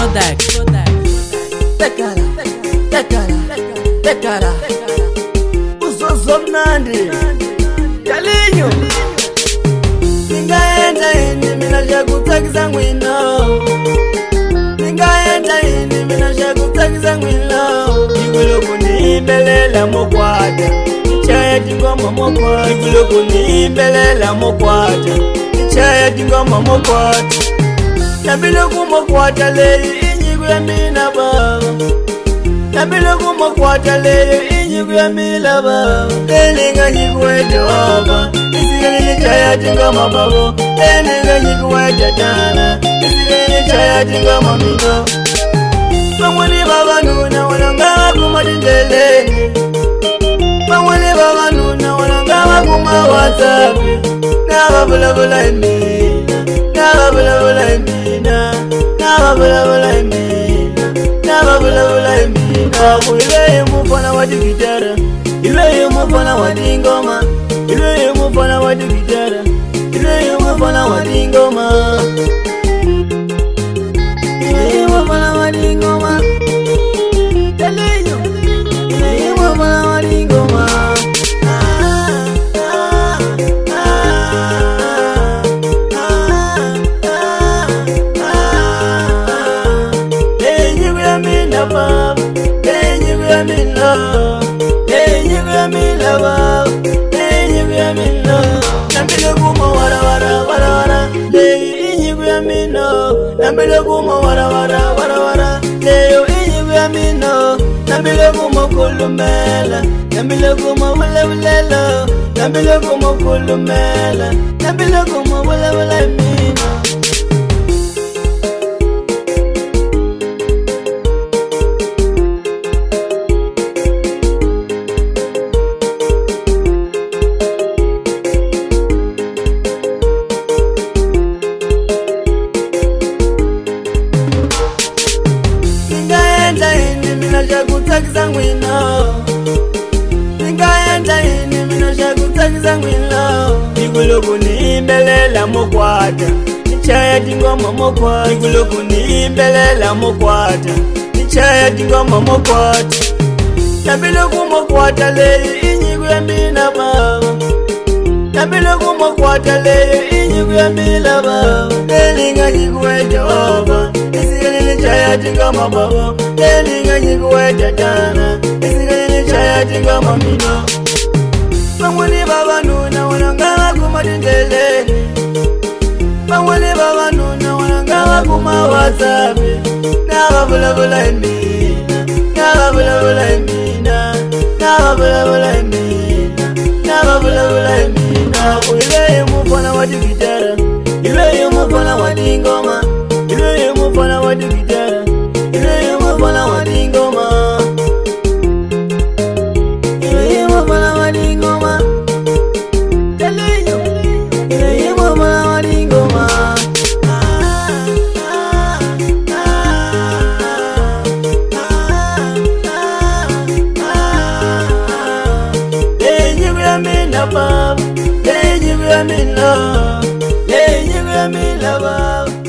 Tekara Uzozomnandi Yalinyo Ningaenda ini minasha kutakiza mwino Ningaenda ini minasha kutakiza mwino Iguluku nimbelela mokwata Chaya tingoma mokwata Iguluku nimbelela mokwata Chaya tingoma mokwata Nabiluku mokwata leyi inyigu ya mina baba Nabiluku mokwata leyi inyigu ya mina baba Eninga nyikuwete waba Isigani chaya tingoma babo Eninga nyikuwete tana Isigani chaya tingoma mino Pamwani baba nuna wanangawa kumadindeleni Pamwani baba nuna wanangawa kuma wasabi Naba bula bula imina Naba bula bula imina Naba bula bula imina Naba bula bula imina Iwe mufana wadi gitara Iwe mufana wadi ngoma Iwe mufana wadi gitara Iwe mufana wadi ngoma Iwe mufana wadi ngoma Taleyo Iwe mufana wadi ngoma Nabilukumo wara wara wara wara Leyi inyigu ya mino Nabilukumo wara wara wara wara Leyo inyigu ya mino Nabilukumo kulumela Nabilukumo wala wala lo Nabilukumo kulumela Nabilukumo wala wala mino Kutakiza mwino Ningaenda ini minasha kutakiza mwino Iguluku nimbelela mokwata Nichaya tingoma mokwata Iguluku nimbelela mokwata Nichaya tingoma mokwata Nabiluku mokwata leyi inyigu ya mina baba Nabiluku mokwata leyi inyigu ya mina baba Eninga nyikuwete waba Isigani chaya tingoma baba Eninga nyikuwete tana Isigani chaya tingoma mino Pamwani baba nuna wanangawa kumadindeleni Pamwani baba nuna wanangawa kuma wasabi Naba bula bula imina Naba bula bula imina Naba bula bula imina Naba bula bula imina Iwe mufana wadi gitara Iwe mufana wadi ngoma Iwe mufana wadi gitara Iwe mufana wadi ngoma Iwe mufana wadi ngoma Taleyo Iwe mufana wadi ngoma Enyigu ya mina baba Enyigu ya mina Enyigu ya mina baba